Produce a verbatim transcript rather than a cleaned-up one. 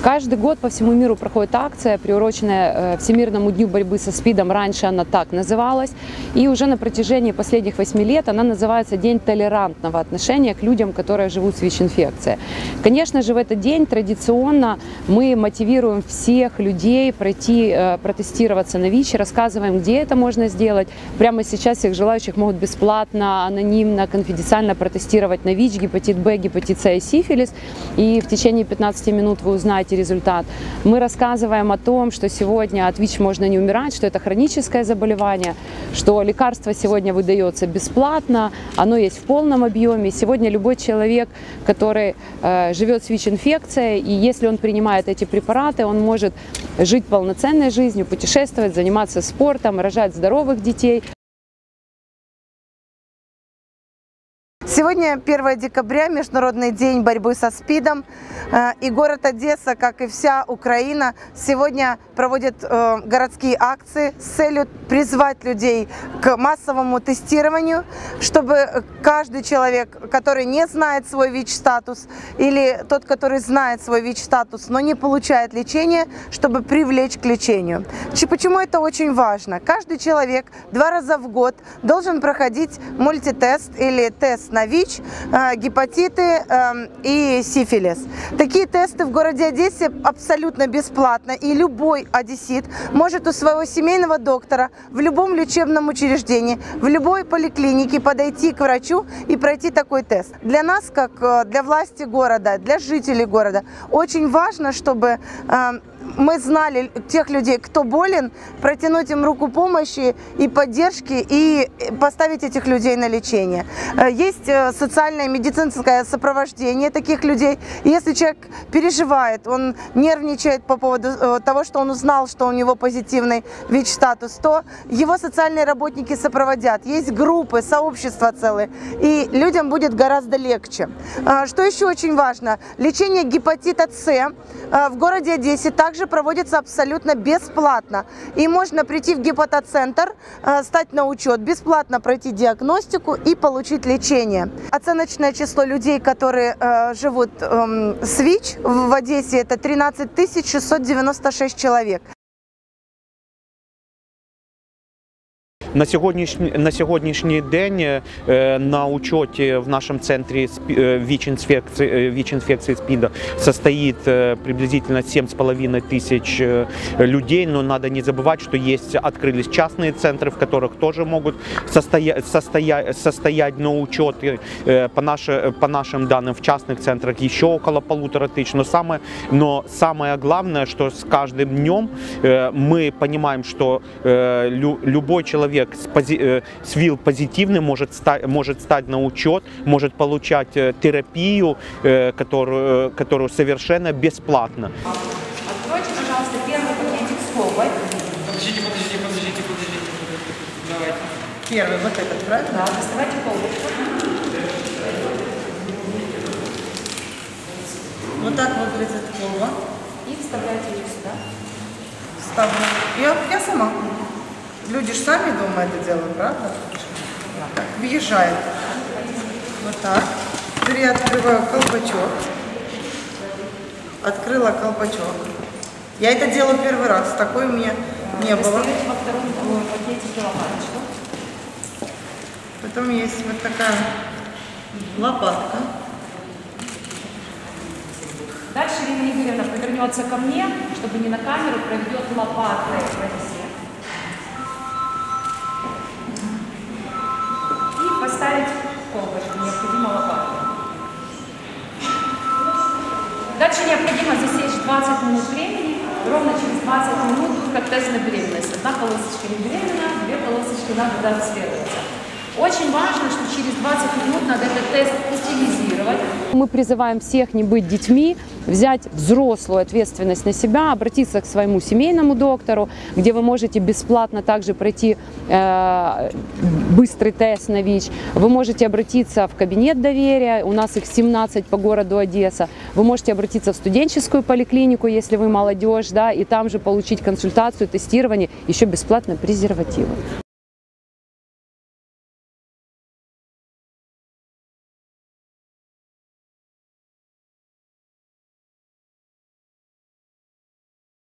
Каждый год по всему миру проходит акция, приуроченная Всемирному дню борьбы со СПИДом. Раньше она так называлась. И уже на протяжении последних восьми лет она называется День толерантного отношения к людям, которые живут с ВИЧ-инфекцией. Конечно же, в этот день традиционно мы мотивируем всех людей пройти, протестироваться на ВИЧ, рассказываем, где это можно сделать. Прямо сейчас всех желающих могут бесплатно, анонимно, конфиденциально протестировать на ВИЧ, гепатит Б, гепатит С и сифилис. И в течение пятнадцати минут вы узнаете результат. Мы рассказываем о том, что сегодня от ВИЧ можно не умирать, что это хроническое заболевание, что лекарство сегодня выдается бесплатно, оно есть в полном объеме. Сегодня любой человек, который э, живет с ВИЧ-инфекцией, и если он принимает эти препараты, он может жить полноценной жизнью, путешествовать, заниматься спортом, рожать здоровых детей. Сегодня первое декабря, Международный день борьбы со СПИДом. И город Одесса, как и вся Украина, сегодня проводит городские акции с целью призвать людей к массовому тестированию, чтобы каждый человек, который не знает свой ВИЧ-статус, или тот, который знает свой ВИЧ-статус, но не получает лечения, чтобы привлечь к лечению. Почему это очень важно? Каждый человек два раза в год должен проходить мультитест или тест на ВИЧ, гепатиты и сифилис. Такие тесты в городе Одессе абсолютно бесплатно, и любой одессит может у своего семейного доктора в любом лечебном учреждении, в любой поликлинике подойти к врачу и пройти такой тест. Для нас, как для власти города, для жителей города, очень важно, чтобы мы знали тех людей, кто болен, протянуть им руку помощи и поддержки и поставить этих людей на лечение. Есть социальное медицинское сопровождение таких людей. Если человек переживает, он нервничает по поводу того, что он узнал, что у него позитивный ВИЧ-статус, то его социальные работники сопроводят. Есть группы, сообщества целые, и людям будет гораздо легче. Что еще очень важно? Лечение гепатита С в городе Одессе также проводится абсолютно бесплатно. И можно прийти в гепатоцентр, стать на учет, бесплатно пройти диагностику и получить лечение. Оценочное число людей, которые э, живут э, с ВИЧ в Одессе, это тринадцать тысяч шестьсот девяносто шесть человек. На сьогоднішній, на сьогоднішній день на учете в нашем центре ВИЧ-инфекции, ВИЧ-инфекции СПИДа состоит приблизительно семь с половиной тысяч людей, но надо не забывать, что есть, открылись частные центры, в которых тоже могут состоять, состоять, состоять на учете. По, наши, по нашим данным, в частных центрах еще около полутора тысяч. Но самое, но самое главное, что с каждым днем мы понимаем, что любой человек с, пози, с ВИЛ позитивным может стать, может стать на учет, может получать терапию, которую, которую совершенно бесплатно. Откройте, пожалуйста, первый пакетик с колбой. Подождите, подождите, подождите, подождите. Давайте. Первый вот этот, правильно? Да, доставайте колбочку. Вот так выглядит колба. И вставляйте ее сюда. Ставлю. Я, я сама. Люди же сами дома это делают, правда? Так, въезжает. Вот так. Теперь я открываю колпачок. Открыла колпачок. Я это делаю первый раз. Такой у меня не было. Доставайте во втором пакетике лопаточку. Потом есть вот такая лопатка. Дальше Ирина Игоревна повернется ко мне, чтобы не на камеру, проведет лопатой по весе. И поставить колбочку, необходимо лопатой. Дальше необходимо засечь двадцать минут времени. Ровно через двадцать минут будет как тест на беременность. Одна полосочка не беременна, две полосочки надо дообследоваться. Очень важно, что через двадцать минут надо этот тест утилизировать. Мы призываем всех не быть детьми, взять взрослую ответственность на себя, обратиться к своему семейному доктору, где вы можете бесплатно также пройти э, быстрый тест на ВИЧ. Вы можете обратиться в кабинет доверия, у нас их семнадцать по городу Одесса. Вы можете обратиться в студенческую поликлинику, если вы молодежь, да, и там же получить консультацию, тестирование, еще бесплатно презервативы.